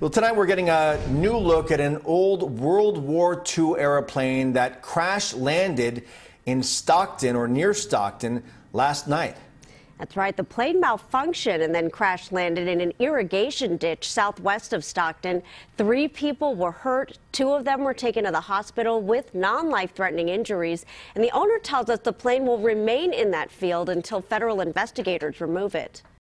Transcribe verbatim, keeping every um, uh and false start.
Well, tonight we're getting a new look at an old World War Two era plane that crash landed in Stockton or near Stockton last night. That's right. The plane malfunctioned and then crash landed in an irrigation ditch southwest of Stockton. Three people were hurt. Two of them were taken to the hospital with non-life-threatening injuries. And the owner tells us the plane will remain in that field until federal investigators remove it.